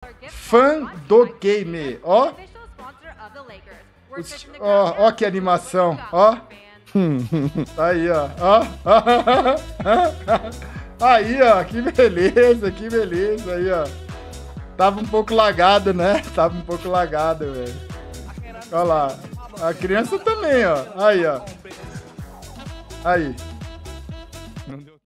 Fã do game, ó. Ó que animação, ó. Aí, ó. Aí, ó, que beleza, aí, ó. Tava um pouco lagado, né? Tava um pouco lagado, velho. Olha lá. A criança também, ó. Aí, ó. Aí. Não deu